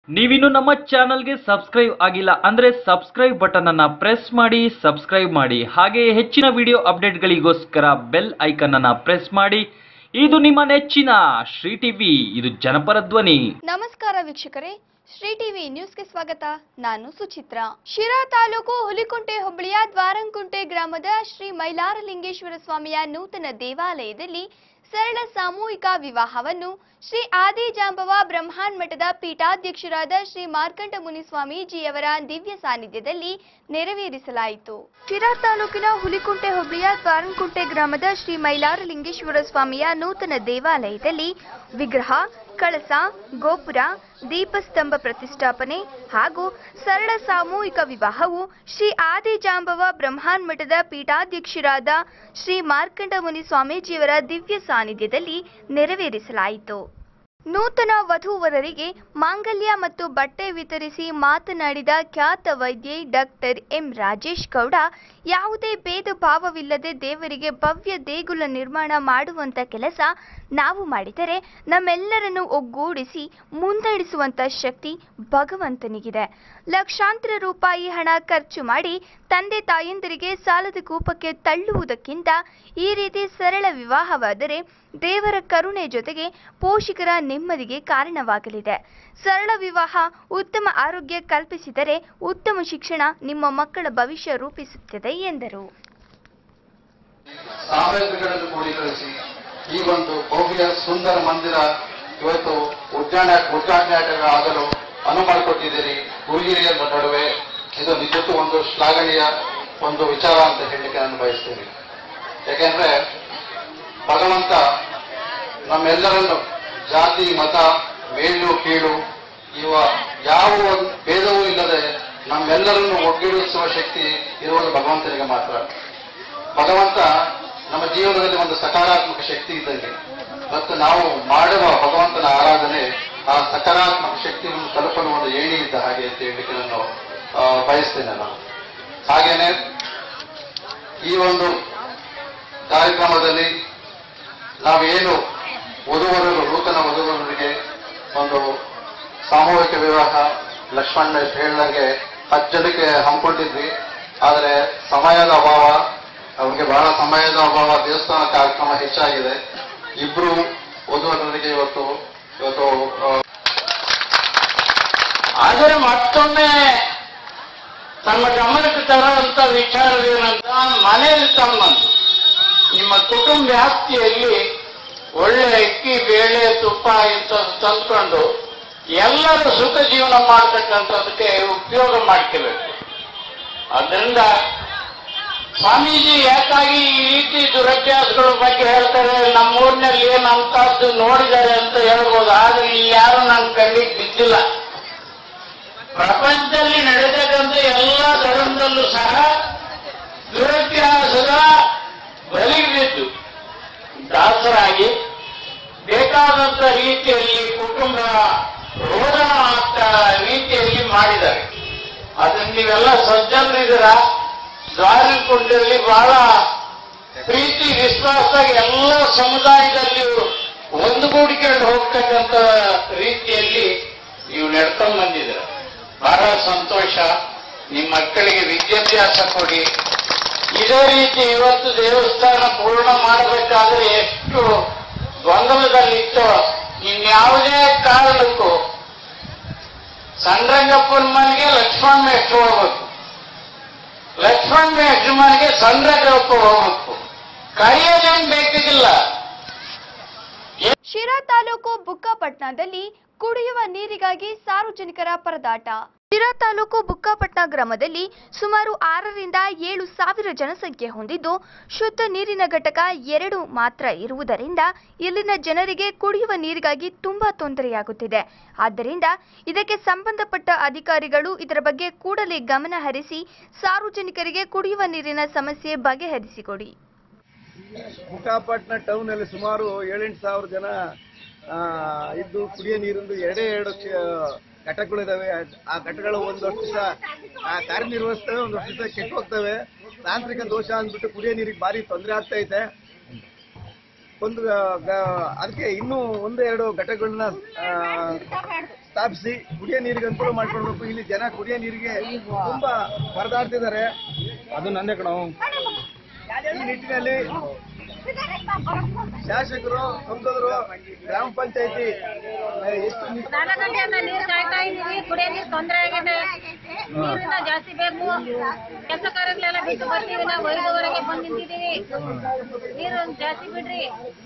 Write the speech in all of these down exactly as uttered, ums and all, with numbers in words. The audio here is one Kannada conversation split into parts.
ನೀವಿನ್ನು ನಮ್ಮ ಚಾನಲ್ಗೆ ಸಬ್ಸ್ಕ್ರೈಬ್ ಆಗಿಲ್ಲ ಅಂದ್ರೆ ಸಬ್ಸ್ಕ್ರೈಬ್ ಬಟನ್ ಅನ್ನ ಪ್ರೆಸ್ ಮಾಡಿ ಸಬ್ಸ್ಕ್ರೈಬ್ ಮಾಡಿ ಹಾಗೆ ಹೆಚ್ಚಿನ ವಿಡಿಯೋ ಅಪ್ಡೇಟ್ಗಳಿಗೋಸ್ಕರ ಬೆಲ್ ಐಕನ್ ಅನ್ನ ಪ್ರೆಸ್ ಮಾಡಿ. ಇದು ನಿಮ್ಮ ನೆಚ್ಚಿನ ಶ್ರೀ ಟಿವಿ, ಇದು ಜನಪರ ಧ್ವನಿ. ನಮಸ್ಕಾರ ವೀಕ್ಷಕರೇ, ಶ್ರೀ ಟಿವಿ ನ್ಯೂಸ್ಗೆ ಸ್ವಾಗತ. ನಾನು ಸುಚಿತ್ರಾ. ಶಿರಾ ತಾಲೂಕು ಹುಲಿಕುಂಟೆ ಹೋಬಳಿಯ ದ್ವಾರಂಕುಂಟೆ ಗ್ರಾಮದ ಶ್ರೀ ಮೈಲಾರಲಿಂಗೇಶ್ವರ ಸ್ವಾಮಿಯ ನೂತನ ದೇವಾಲಯದಲ್ಲಿ ಸರಳ ಸಾಮೂಹಿಕ ವಿವಾಹವನ್ನು ಶ್ರೀ ಆದಿಜಾಂಬವ ಬ್ರಹ್ಮಾಂಡ ಮಠದ ಪೀಠಾಧ್ಯಕ್ಷರಾದ ಶ್ರೀ ಮಾರ್ಕಂಡ ಮುನಿ ಸ್ವಾಮೀಜಿಯವರ ದಿವ್ಯ ಸಾನ್ನಿಧ್ಯದಲ್ಲಿ ನೆರವೇರಿಸಲಾಯಿತು. ಶಿರಾ ತಾಲೂಕಿನ ಹುಲಿಕುಂಟೆ ಹೋಬಳಿಯ ದ್ವಾರಂಕುಂಟೆ ಗ್ರಾಮದ ಶ್ರೀ ಮೈಲಾರಲಿಂಗೇಶ್ವರ ಸ್ವಾಮಿಯ ನೂತನ ದೇವಾಲಯದಲ್ಲಿ ವಿಗ್ರಹ, ಕಳಸ, ಗೋಪುರ, ದೀಪಸ್ತಂಭ ಪ್ರತಿಷ್ಠಾಪನೆ ಹಾಗೂ ಸರಳ ಸಾಮೂಹಿಕ ವಿವಾಹವು ಶ್ರೀ ಆದಿಜಾಂಬವ ಬ್ರಹ್ಮಾಂಡ ಮಠದ ಪೀಠಾಧ್ಯಕ್ಷರಾದ ಶ್ರೀ ಮಾರ್ಕಂಡ ಮುನಿ ಸ್ವಾಮೀಜಿಯವರ ದಿವ್ಯ ಸಾನ್ನಿಧ್ಯದಲ್ಲಿ ನೆರವೇರಿಸಲಾಯಿತು. ನೂತನ ವಧೂವರರಿಗೆ ಮಾಂಗಲ್ಯ ಮತ್ತು ಬಟ್ಟೆ ವಿತರಿಸಿ ಮಾತನಾಡಿದ ಖ್ಯಾತ ವೈದ್ಯೆ ಡಾಕ್ಟರ್ ಎಂ ರಾಜೇಶ್ ಗೌಡ, ಯಾವುದೇ ಭೇದ ಭಾವವಿಲ್ಲದೆ ದೇವರಿಗೆ ಭವ್ಯ ದೇಗುಲ ನಿರ್ಮಾಣ ಮಾಡುವಂತ ಕೆಲಸ ನಾವು ಮಾಡಿದರೆ ನಮ್ಮೆಲ್ಲರನ್ನು ಒಗ್ಗೂಡಿಸಿ ಮುನ್ನಡೆಸುವಂತ ಶಕ್ತಿ ಭಗವಂತನಿಗಿದೆ. ಲಕ್ಷಾಂತರ ರೂಪಾಯಿ ಹಣ ಖರ್ಚು ಮಾಡಿ ತಂದೆ ತಾಯಂದಿರಿಗೆ ಸಾಲದ ಕೂಪಕ್ಕೆ ತಳ್ಳುವುದಕ್ಕಿಂತ ಈ ರೀತಿ ಸರಳ ವಿವಾಹವಾದರೆ ದೇವರ ಕರುಣೆ ಜೊತೆಗೆ ಪೋಷಕರ ನೆಮ್ಮದಿಗೆ ಕಾರಣವಾಗಲಿದೆ. ಸರಳ ವಿವಾಹ ಉತ್ತಮ ಆರೋಗ್ಯ ಕಲ್ಪಿಸಿದರೆ ಉತ್ತಮ ಶಿಕ್ಷಣ ನಿಮ್ಮ ಮಕ್ಕಳ ಭವಿಷ್ಯ ರೂಪಿಸುತ್ತದೆ ಎಂದರು. ಸಾಮಗ್ರಿಗಳನ್ನು ಕ್ರೋಢೀಕರಿಸಿ ಈ ಒಂದು ಭವ್ಯ ಸುಂದರ ಮಂದಿರ ಇವತ್ತು ಉದ್ಘಾಟನೆ ಉದ್ಘಾಟನೆ ಆಗಲು ಅನುವು ಮಾಡಿಕೊಟ್ಟಿದ್ದೀರಿ. ಗುರುಹಿರಿಯರ ನಡುವೆ ಇದು ನಿಜಕ್ಕೂ ಒಂದು ಶ್ಲಾಘನೀಯ ಒಂದು ವಿಚಾರ ಅಂತ ಹೇಳಲಿಕ್ಕೆ ನಾನು ಬಯಸ್ತೀನಿ. ಯಾಕೆಂದ್ರೆ ಭಗವಂತ ನಮ್ಮೆಲ್ಲರನ್ನು ಜಾತಿ, ಮತ, ಮೇಲು ಕೀಳು ಇವ ಯಾವ ಒಂದು ಭೇದವೂ ಇಲ್ಲದೆ ನಮ್ಮೆಲ್ಲರನ್ನು ಒಗ್ಗೂಡಿಸುವ ಶಕ್ತಿ ಇರುವುದು ಭಗವಂತನಿಗೆ ಮಾತ್ರ. ಭಗವಂತ ನಮ್ಮ ಜೀವನದಲ್ಲಿ ಒಂದು ಸಕಾರಾತ್ಮಕ ಶಕ್ತಿ ಇದ್ದಂಗೆ ಮತ್ತು ನಾವು ಮಾಡುವ ಭಗವಂತನ ಆರಾಧನೆ ಆ ಸಕಾರಾತ್ಮಕ ಶಕ್ತಿಯನ್ನು ತಲುಪಲು ಒಂದು ಏಣಿ ಇದ್ದ ಹಾಗೆ ಅಂತ ಹೇಳಲಿಕ್ಕೆ ನಾನು ಬಯಸ್ತೇನೆ. ನಾನು ಹಾಗೇನೆ ಈ ಒಂದು ಕಾರ್ಯಕ್ರಮದಲ್ಲಿ ನಾವೇನು ವಧುವರರು ನೂತನ ವಧುವರರಿಗೆ ಒಂದು ಸಾಮೂಹಿಕ ವಿವಾಹ ಲಕ್ಷ್ಮಣ ಹೇಳಿದಂಗೆ ಹತ್ತು ಜನಕ್ಕೆ ಹಮ್ಮಿಕೊಂಡಿದ್ವಿ. ಆದರೆ ಸಮಯದ ಅಭಾವ, ಅವ್ರಿಗೆ ಬಹಳ ಸಮಯದ ಅಭಾವ, ದೇವಸ್ಥಾನ ಕಾರ್ಯಕ್ರಮ ಹೆಚ್ಚಾಗಿದೆ. ಇಬ್ರು ವಧುವರರಿಗೆ ಇವತ್ತು ಇವತ್ತು ಆದರೆ ಮತ್ತೊಮ್ಮೆ ತಮ್ಮ ಗಮನಕ್ಕೆ ತರುವಂತ ವಿಚಾರವೇನಂತ, ಮನೆಯಲ್ಲಿ ತಮ್ಮ ನಿಮ್ಮ ಕುಟುಂಬ ವ್ಯಾಪ್ತಿಯಲ್ಲಿ ಒಳ್ಳೆ ಅಕ್ಕಿ, ಬೇಳೆ, ತುಪ್ಪ ಇಂಥದ್ದು ತಂದ್ಕೊಂಡು ಎಲ್ಲರೂ ಸುಖ ಜೀವನ ಮಾಡ್ತಕ್ಕಂಥದಕ್ಕೆ ಉಪಯೋಗ ಮಾಡ್ಕೋಬೇಕು. ಅದರಿಂದ ಸ್ವಾಮೀಜಿ ಯಾಕಾಗಿ ಈ ರೀತಿ ದುರಭ್ಯಾಸಗಳ ಬಗ್ಗೆ ಹೇಳ್ತಾರೆ, ನಮ್ಮೂರಿನಲ್ಲಿ ಏನಂತದ್ದು ನೋಡಿದ್ದಾರೆ ಅಂತ ಹೇಳ್ಬೋದು. ಆದ್ರೆ ಇಲ್ಲಿ ಯಾರು ನನ್ನ ಕಣ್ಣಿಗೆ ಬಿದ್ದಿಲ್ಲ. ಪ್ರಪಂಚದಲ್ಲಿ ನಡೆದಕ್ಕಂಥ ಎಲ್ಲ ಧರ್ಮದಲ್ಲೂ ಸಹ ದುರಭ್ಯಾಸದ ಬಲಿಗೆ ಬಿದ್ದು ದಾಸರಾಗಿ ಬೇಕಾದಂತ ರೀತಿಯಲ್ಲಿ ಕುಟುಂಬ ರೋದನ ಆಗ್ತ ರೀತಿಯಲ್ಲಿ ಮಾಡಿದ್ದಾರೆ. ಅದನ್ನ ನೀವೆಲ್ಲ ಸಜ್ಜನರಿದ್ದೀರ. ದ್ವಾರಂಕುಂಟೆಯಲ್ಲಿ ಬಹಳ ಪ್ರೀತಿ ವಿಶ್ವಾಸವಾಗಿ ಎಲ್ಲ ಸಮುದಾಯದಲ್ಲಿ ಒಂದುಗೂಡಿಕೊಂಡು ಹೋಗ್ತಕ್ಕಂಥ ರೀತಿಯಲ್ಲಿ ನೀವು ನಡ್ಕೊಂಡು ಬಂದಿದ್ದೀರ. ಬಹಳ ಸಂತೋಷ. ನಿಮ್ಮ ಮಕ್ಕಳಿಗೆ ವಿದ್ಯಾಭ್ಯಾಸ ಕೊಡಿ. ಇದೇ ರೀತಿ ಇವತ್ತು ದೇವಸ್ಥಾನ ಪೂರ್ಣ ಮಾಡಬೇಕಾದ್ರೆ ಎಷ್ಟು ಗೊಂದಲದಲ್ಲಿತ್ತೋ, ಇನ್ಯಾವುದೇ ಕಾರಣಕ್ಕೂ ಸಂಡ್ರಂಗಪ್ಪನ ಮನೆಗೆ ಲಕ್ಷ್ಮಣ ಮೇಷ್ಟ್ರು ಹೋಗ್ಬೇಕು, ಲಕ್ಷ್ಮಣ ಮೇಷ್ಟ್ರ ಮನೆಗೆ ಸಂಡ್ರಂಗಪ್ಪ ಹೋಗ್ಬೇಕು. ಕರೆಯೋದೇನು ಬೇಕಾಗಿಲ್ಲ. ಶಿರಾ ತಾಲೂಕು ಬುಕ್ಕಾಪಟ್ನದಲ್ಲಿ ಕುಡಿಯುವ ನೀರಿಗಾಗಿ ಸಾರ್ವಜನಿಕರ ಪರದಾಟ. ಶಿರಾ ತಾಲೂಕು ಬುಕ್ಕಾಪಟ್ನ ಗ್ರಾಮದಲ್ಲಿ ಸುಮಾರು ಆರರಿಂದ ಏಳು ಸಾವಿರ ಜನಸಂಖ್ಯೆ ಹೊಂದಿದ್ದು ಶುದ್ಧ ನೀರಿನ ಘಟಕ ಎರಡು ಮಾತ್ರ ಇರುವುದರಿಂದ ಇಲ್ಲಿನ ಜನರಿಗೆ ಕುಡಿಯುವ ನೀರಿಗಾಗಿ ತುಂಬಾ ತೊಂದರೆಯಾಗುತ್ತಿದೆ. ಆದ್ದರಿಂದ ಇದಕ್ಕೆ ಸಂಬಂಧಪಟ್ಟ ಅಧಿಕಾರಿಗಳು ಇದರ ಬಗ್ಗೆ ಕೂಡಲೇ ಗಮನ ಹರಿಸಿ ಸಾರ್ವಜನಿಕರಿಗೆ ಕುಡಿಯುವ ನೀರಿನ ಸಮಸ್ಯೆ ಬಗೆಹರಿಸಿಕೊಡಿ. ಬುಕ್ಕಾಪಟ್ನ ಟೌನ್ ಅಲ್ಲಿ ಸುಮಾರು ಏಳೆಂಟು ಸಾವಿರ ಜನ ಇದ್ದು ಕುಡಿಯೋ ನೀರಿಂದು ಎರಡೇ ಎರಡು ಘಟಕಗಳಿದಾವೆ. ಆ ಘಟಕಗಳು ಒಂದಷ್ಟು ದಿವಸ ಕಾರ್ಯನಿರ್ವಹಿಸ್ತವೆ, ಒಂದಷ್ಟು ದಿವಸ ಕೆಟ್ಟು ಹೋಗ್ತವೆ. ತಾಂತ್ರಿಕ ದೋಷ ಅಂದ್ಬಿಟ್ಟು ಕುಡಿಯೋ ನೀರಿಗೆ ಭಾರಿ ತೊಂದರೆ ಆಗ್ತಾ ಇದೆ. ಒಂದು ಅದಕ್ಕೆ ಇನ್ನೂ ಒಂದು ಎರಡು ಘಟಕಗಳನ್ನ ಸ್ಥಾಪಿಸಿ ಕುಡಿಯೋ ನೀರಿಗೆ ಅನುಕೂಲ ಮಾಡ್ಕೊಡ್ಬೇಕು. ಇಲ್ಲಿ ಜನ ಕುಡಿಯೋ ನೀರಿಗೆ ತುಂಬಾ ಪರದಾಡ್ತಿದ್ದಾರೆ. ಅದು ನಂದೇ ಕಣ. ಈ ನಿಟ್ಟಿನಲ್ಲಿ ಶಾಸಕರು, ಸಂಸದರು, ಗ್ರಾಮ ಪಂಚಾಯತಿ ಎಷ್ಟು ಗಂಟೆಯಿಂದ ನೀರು ಕಾಯ್ತಾ ಇದೀವಿ. ಕುಡಿಯೋ ನೀರು ತೊಂದರೆ ಆಗಿದೆ. ನೀರಿನ ಜಾಸ್ತಿ ಬೇಕು. ಕೆಲಸ ಕಾರ್ಯಗಳೆಲ್ಲ ಬಿಟ್ಟು ಬರ್ತೀವಿ. ನಾವು ಐದುವರೆಗೆ ಬಂದು ನಿಂತಿದ್ದೀವಿ. ನೀರು ಜಾಸ್ತಿ ಬಿಡ್ರಿ.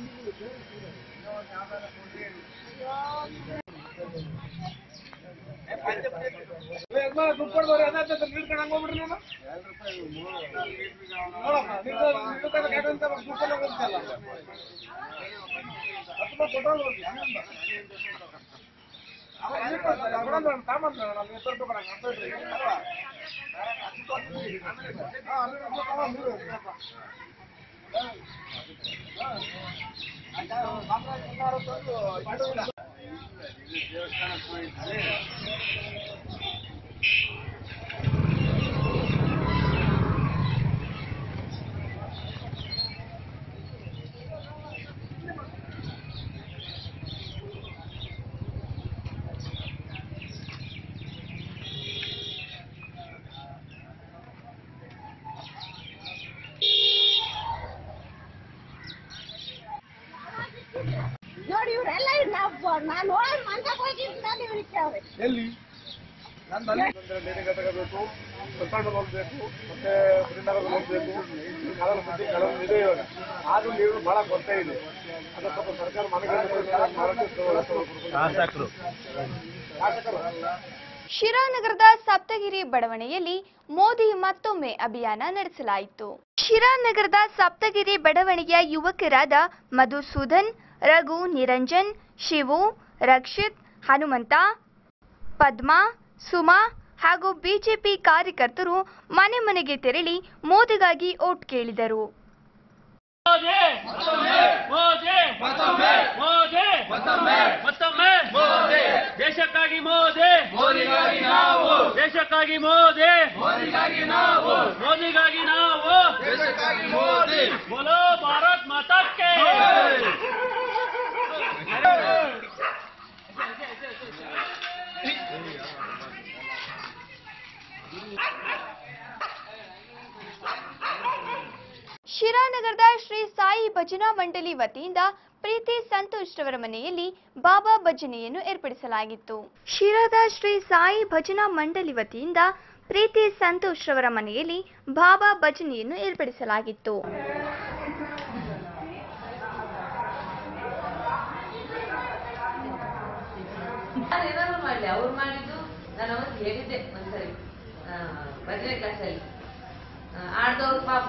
ನೋಡಿ ಇವರೆಲ್ಲ ನಾನು ಮಂದಕ್ಕೆ ಹೋಗಿದ್ದೀನಿ ವಿಳಿಸ್ತಾವ್ರೆ. ಎಲ್ಲಿ ನಾನು ಬೇರೆ ಘಟಕ ಬೇಕು, ಸ್ವಲ್ಪ ಹೋಗ್ಬೇಕು, ಮತ್ತೆ ಶ್ರೀನಗರ ಹೋಗ್ಬೇಕು. ಕಡಲ ಮಧ್ಯೆ ಕಡಲ ಇದೆ ಇವಾಗ. ಆದ್ರೂ ನೀರು ಬಹಳ ಕೊರತೆ ಇದೆ. ಅದಕ್ಕೆ ಸ್ವಲ್ಪ ಸರ್ಕಾರ ಮನೆಗೆ ಶಾಸಕರು ಶಿರಾನಗರದ ಸಪ್ತಗಿರಿ ಬಡಾವಣೆಯಲ್ಲಿ ಮೋದಿ ಮತ್ತೊಮ್ಮೆ ಅಭಿಯಾನ ನಡೆಸಲಾಯಿತು. ಶಿರಾನಗರದ ಸಪ್ತಗಿರಿ ಬಡಾವಣೆಯ ಯುವಕರಾದ ಮಧುಸೂದನ್, ರಘು, ನಿರಂಜನ್, ಶಿವು, ರಕ್ಷಿತ್, ಹನುಮಂತ, ಪದ್ಮಾ, ಸುಮಾ ಹಾಗೂ ಬಿಜೆಪಿ ಕಾರ್ಯಕರ್ತರು ಮನೆ ಮನೆಗೆ ತೆರಳಿ ಮೋದಿಗಾಗಿ ಓಟ್ ಕೇಳಿದರು. ದೇಶಕ್ಕಾಗಿ ಮೋದಿ, ಮೋದಿಗಾಗಿ ನಾವು, ದೇಶಕ್ಕಾಗಿ ಮೋದಿ, ಮೋದಿಗಾಗಿ ನಾವು, ಮೋದಿಗಾಗಿ ನಾವು, ದೇಶಕ್ಕಾಗಿ ಮೋದಿ. ಬೋಲೋ ಭಾರತ್ ಮಾತಾ ಕೇ. ಶಿರಾನಗರದ ಶ್ರೀ ಸಾಯಿ ಭಜನಾ ಮಂಡಳಿ ವತಿಯಿಂದ ಪ್ರೀತಿ ಸಂತೋಷ್ ರವರ ಮನೆಯಲ್ಲಿ ಬಾಬಾ ಭಜನೆಯನ್ನು ಏರ್ಪಡಿಸಲಾಗಿತ್ತು. ಶಿರಾದ ಶ್ರೀ ಸಾಯಿ ಭಜನಾ ಮಂಡಳಿ ವತಿಯಿಂದ ಪ್ರೀತಿ ಸಂತೋಷ್ ರವರ ಮನೆಯಲ್ಲಿ ಬಾಬಾ ಭಜನೆಯನ್ನು ಏರ್ಪಡಿಸಲಾಗಿತ್ತು. ಏನಾದ್ರು ಮಾಡ್ಲಿ, ಅವ್ರು ಮಾಡಿದ್ದು ನಾನು ಅವತ್ತು ಹೇಳಿದ್ದೆ ಒಂದ್ಸರಿ ಭಜನೆ ಕ್ಲಾಸಲ್ಲಿ, ಆಡ್ದವ್ರ ಪಾಪ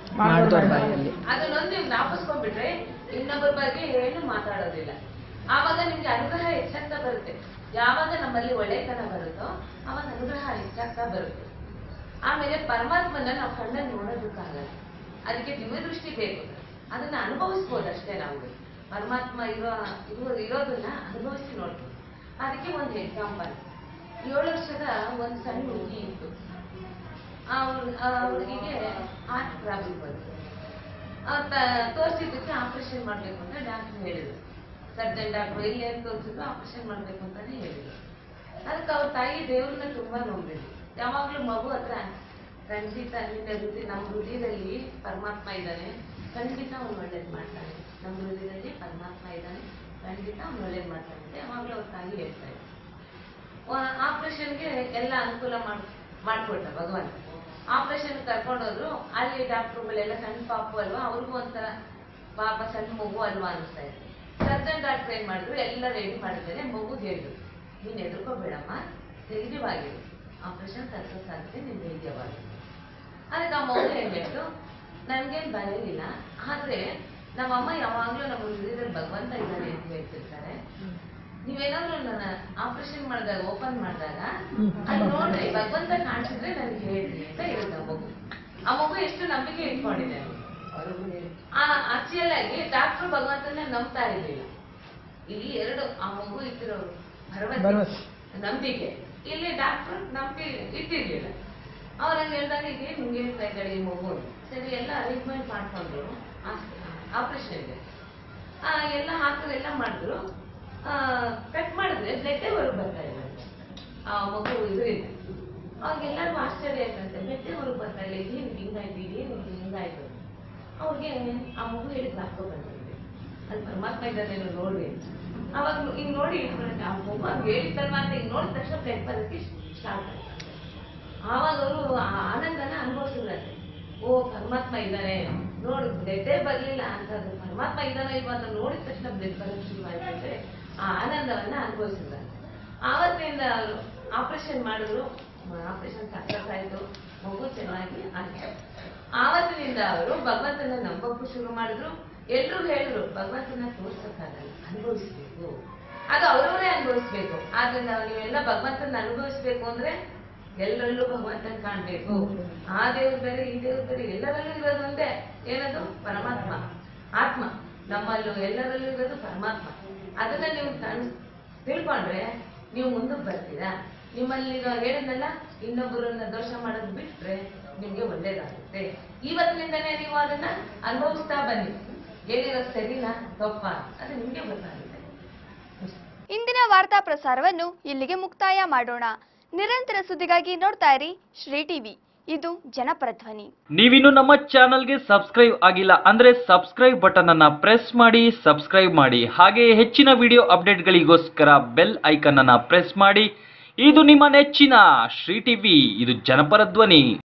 ಅದನ್ನೊಂದು ನೀವು ಜ್ಞಾಪಿಸ್ಕೊಂಡ್ಬಿಟ್ರೆ ಇನ್ನೊಬ್ಬರ ಬಗ್ಗೆ ಏನು ಮಾತಾಡೋದಿಲ್ಲ. ಆವಾಗ ನಿಮ್ಗೆ ಅನುಗ್ರಹ ಹೆಚ್ಚಾಗ್ತಾ ಬರುತ್ತೆ. ಯಾವಾಗ ನಮ್ಮಲ್ಲಿ ಒಳ್ಳೆತನ ಬರುತ್ತೋ ಆವಾಗ ಅನುಗ್ರಹ ಹೆಚ್ಚಾಗ್ತಾ ಬರುತ್ತೆ. ಆಮೇಲೆ ಪರಮಾತ್ಮನ ನಾವು ಕಣ್ಣಲ್ಲಿ ನೋಡೋದಕ್ಕಾಗಲ್ಲ, ಅದಕ್ಕೆ ದಿವ್ಯ ದೃಷ್ಟಿ ಬೇಕು. ಅದನ್ನ ಅನುಭವಿಸ್ಬೋದು ಅಷ್ಟೇ. ನಾವು ಪರಮಾತ್ಮ ಇರೋ ಇರೋ ಇರೋದನ್ನ ಅನುಭವಿಸಿ ನೋಡ್ಬೋದು. ಅದಕ್ಕೆ ಒಂದು ಎಕ್ಸಾಂಪಲ್, ಏಳು ವರ್ಷದ ಒಂದು ಸಣ್ಣ ಹುಡುಗಿ ಇತ್ತು. ಆ ಹುಡುಗಿಗೆ ಹಾರ್ಟ್ ಪ್ರಾಬ್ಲಮ್ ಬಂತು. ತೋರಿಸಿದ್ದಕ್ಕೆ ಆಪರೇಷನ್ ಮಾಡ್ಬೇಕು ಅಂತ ಡಾಕ್ಟರ್ ಹೇಳಿದ್ರು. ಸರ್ಜನ್ ಡಾಕ್ಟರ್ ಇಲ್ಲಿ ಏನು ತೋರಿಸಿದ್ರು ಆಪರೇಷನ್ ಮಾಡ್ಬೇಕು ಅಂತಾನೆ ಹೇಳಿದ್ರು. ಅದಕ್ಕೆ ಅವ್ರ ತಾಯಿ ದೇವ್ರನ್ನ ತುಂಬಾ ನಂಬಿದ್ರು. ಯಾವಾಗ್ಲೂ ಮಗು ಹತ್ರ ಖಂಡಿತ ನಿನ್ನ ಹೃದಯ, ನಮ್ಮ ಹೃದಯದಲ್ಲಿ ಪರಮಾತ್ಮ ಇದ್ದಾನೆ, ಖಂಡಿತ ಅವ್ನು ಒಳ್ಳೇದು ಮಾಡ್ತಾನೆ, ನಮ್ಮ ಹೃದಯದಲ್ಲಿ ಪರಮಾತ್ಮ ಇದ್ದಾನೆ, ಖಂಡಿತ ಅವ್ನು ಒಳ್ಳೇದು ಮಾಡ್ತಾನೆ ಅಂತ ಯಾವಾಗ್ಲೂ ಅವ್ರ ತಾಯಿ ಹೇಳ್ತಾ ಇದ್ರು. ಆಪರೇಷನ್ಗೆ ಎಲ್ಲ ಅನುಕೂಲ ಮಾಡ್ ಮಾಡ್ಕೊಟ್ಟ ಭಗವಂತ. ಆಪರೇಷನ್ ಕರ್ಕೊಂಡೋದ್ರು. ಅಲ್ಲಿ ಡಾಕ್ಟರ್ಗಳೆಲ್ಲ ಸಣ್ಣ ಪಾಪು ಅಲ್ವಾ, ಅವ್ರಿಗೂ ಒಂಥರ ಪಾಪ ಸಣ್ಣ ಮಗು ಅಲ್ವಾ ಅನಿಸ್ತಾ ಇತ್ತು. ಸರ್ಜನ್ ಡಾಕ್ಟರ್ ಏನ್ ಮಾಡಿದ್ರು, ಎಲ್ಲ ರೆಡಿ ಮಾಡಿದ್ದಾರೆ. ಮಗು ಹೇಳಿದ್ರು, ನೀನ್ ಎದುರ್ಕೋಬೇಡಮ್ಮ, ಧೈರ್ಯವಾಗಿರು, ಆಪರೇಷನ್ ಕರ್ಕೋ ಸಾಧ್ಯತೆ ನೀನ್ ಧೈರ್ಯವಾಗಿರು. ಅದಕ್ಕೆ ಆ ಮಗು ಏನ್ ಹೇಳ್ತು, ನನ್ಗೇನ್ ಭಯ ಇಲ್ಲ, ಆದ್ರೆ ನಮ್ಮಮ್ಮ ಯಾವಾಗ್ಲೂ ನಮ್ಮ ಹೃದಯದಲ್ಲಿ ಭಗವಂತ ಇದ್ದಾನೆ ಅಂತ ಹೇಳ್ತಿರ್ತಾರೆ. ನೀವೇನಾದ್ರೂ ನನ್ನ ಆಪರೇಷನ್ ಮಾಡಿದಾಗ ಓಪನ್ ಮಾಡಿದಾಗ ಅಲ್ಲಿ ನೋಡ್ರಿ ಭಗವಂತ ಕಾಣಿಸಿದ್ರೆ ನನ್ಗೆ ಹೇಳ್ರಿ ಅಂತ ಹೇಳಿದ ಮಗು. ಆ ಮಗು ಎಷ್ಟು ನಂಬಿಕೆ ಇಟ್ಕೊಂಡಿದೆ. ಆ ಆಕ್ಚುಯಲ್ ಆಗಿ ಡಾಕ್ಟರ್ ಭಗವಂತನ ನಂಬ್ತಾ ಇರ್ಲಿಲ್ಲ. ಇಲ್ಲಿ ಎರಡು, ಆ ಮಗು ಇಟ್ಟಿರೋ ಭರವಸೆ ನಂಬಿಕೆ, ಇಲ್ಲಿ ಡಾಕ್ಟರ್ ನಂಬಿಕೆ ಇಟ್ಟಿರ್ಲಿಲ್ಲ. ಅವ್ರಂಗೆ ಹೇಳ್ದಾಗ ಈಗ ನಿಮ್ಗೆ ಹೇಳ್ತಾ ಇದ್ದಾಳೆ ಈ ಮಗು. ಸರಿ, ಎಲ್ಲ ಅರೇಂಜ್ಮೆಂಟ್ ಮಾಡ್ಕೊಂಡ್ರು ಆಪರೇಷನ್ಗೆ. ಎಲ್ಲ ಹಾಕೋದೆಲ್ಲ ಮಾಡಿದ್ರು. ಕಟ್ ಮಾಡಿದ್ರೆ ಬ್ಲಡ್ ಹೊರಗೆ ಬರ್ತಾ ಇಲ್ಲ. ಆ ಮಗು ಇದರಿಂದ ಅವಾಗೆಲ್ಲರಿಗೂ ಆಶ್ಚರ್ಯ ಆಯ್ತಂತೆ. ಮೆತ್ತೆ ಹೊರಗೆ ಬರ್ತಾ ಇಲ್ಲ, ಏನು ಹಿಂಗಾಯ್ತು, ಇದೇನು ಹಿಂಗಾಯ್ತು. ಅವ್ರಿಗೆ ಆ ಮಗು ಹೇಳಿದ್ ನಾಲ್ಕು ಬಂದಿದೆ, ಅದು ಪರಮಾತ್ಮ ಇದ್ದಾನೇನು ನೋಡ್ರಿ. ಅವಾಗ ಹಿಂಗ್ ನೋಡಿ ಇಟ್ಕೊಳಕ್ಕೆ ಆ ಮಗು ಹಂಗೆ ಹೇಳಿದ್ದಲ್ವ ಅಂತ ಹಿಂಗ್ ನೋಡಿದ ತಕ್ಷಣ ಬ್ಲಡ್ ಬರೋಕ್ಕೆ ಸ್ಟಾರ್ಟ್ ಆಯ್ತು. ಆವಾಗ ಅವರು ಆ ಆನಂದನ ಅನುಭವಿಸಿದ್ರಂತೆ. ಓ ಪರಮಾತ್ಮ ಇದ್ದಾನೆ ನೋಡು, ಬ್ಲಡ್ಡೇ ಬರ್ಲಿಲ್ಲ ಅಂತಂದ್ರೆ ಪರಮಾತ್ಮ ಇದ್ದಾನೆ ಇಲ್ವಾ ಅಂತ ನೋಡಿದ ತಕ್ಷಣ ಬ್ಲಡ್ ಬರೋಕ್ಕೆ ಶುರು ಆಯ್ತಂದ್ರೆ ಆ ಆನಂದವನ್ನ ಅನುಭವಿಸಿದ್ರಂತೆ. ಆವತ್ತಿನಿಂದ ಆಪರೇಷನ್ ಮಾಡಿದ್ರು, ಆಪರೇಷನ್ ಸಕ್ಸಸ್ ಆಯ್ತು, ಮಗು ಚೆನ್ನಾಗಿ ಆಯ್ತು. ಆವತ್ತಿನಿಂದ ಅವರು ಭಗವಂತನ ನಂಬಕ್ಕೂ ಶುರು ಮಾಡಿದ್ರು. ಎಲ್ರು ಹೇಳಿದ್ರು ಭಗವಂತನ ತೋರ್ಸಕ್ಕಾಗಲ್ಲ, ಅನುಭವಿಸ್ಬೇಕು, ಅದು ಅವರವರೇ ಅನುಭವಿಸ್ಬೇಕು. ಆದ್ರಿಂದ ನೀವೆಲ್ಲ ಭಗವಂತನ ಅನುಭವಿಸ್ಬೇಕು ಅಂದ್ರೆ ಎಲ್ಲರಲ್ಲೂ ಭಗವಂತನ ಕಾಣ್ಬೇಕು. ಆ ದೇವ್ರು ಬೇರೆ ಈ ದೇವ್ರು ಬೇರೆ, ಎಲ್ಲರಲ್ಲೂ ಇರೋದು ಒಂದೇ, ಏನದು ಪರಮಾತ್ಮ ಆತ್ಮ. ನಮ್ಮಲ್ಲೂ ಎಲ್ಲರಲ್ಲೂ ಇರೋದು ಪರಮಾತ್ಮ. ಅದನ್ನ ನೀವು ತಿಳ್ಕೊಂಡ್ರೆ ನೀವು ಮುಂದಕ್ಕೆ ಬರ್ತೀರಾ. ನಿಮ್ಮಲ್ಲಿ ಹೇಳಿದ್ನಲ್ಲ, ಇನ್ನೊಬ್ಬರನ್ನ ದೋಷ ಮಾಡೋದು ಬಿಟ್ರೆ ನಿಮ್ಗೆ ಒಳ್ಳೇದಾಗುತ್ತೆ. ಇವತ್ತಿನಿಂದನೇ ನೀವು ಅದನ್ನ ಅನುಭವಿಸ್ತಾ ಬನ್ನಿ. ಏನಿರೋ ಸರಿನಾ ತಪ್ಪಾ ಅದು ನಿಮ್ಗೆ ಗೊತ್ತಾಗುತ್ತೆ. ಇಂದಿನ ವಾರ್ತಾ ಪ್ರಸಾರವನ್ನು ಇಲ್ಲಿಗೆ ಮುಕ್ತಾಯ ಮಾಡೋಣ. ನಿರಂತರ ಸುದ್ದಿಗಾಗಿ ನೋಡ್ತಾ ಇರಿ ಶ್ರೀ ಟಿವಿ, ಇದು ಜನಪರ ಧ್ವನಿ. ನೀವಿನ್ನು ನಮ್ಮ ಚಾನಲ್ಗೆ ಸಬ್ಸ್ಕ್ರೈಬ್ ಆಗಿಲ್ಲ ಅಂದ್ರೆ ಸಬ್ಸ್ಕ್ರೈಬ್ ಬಟನ್ ಅನ್ನ ಪ್ರೆಸ್ ಮಾಡಿ, ಸಬ್ಸ್ಕ್ರೈಬ್ ಮಾಡಿ. ಹಾಗೆ ಹೆಚ್ಚಿನ ವಿಡಿಯೋ ಅಪ್ಡೇಟ್ಗಳಿಗೋಸ್ಕರ ಬೆಲ್ ಐಕನ್ ಅನ್ನ ಪ್ರೆಸ್ ಮಾಡಿ. ಇದು ನಿಮ್ಮ ನೆಚ್ಚಿನ ಶ್ರೀ ಟಿವಿ, ಇದು ಜನಪರ ಧ್ವನಿ.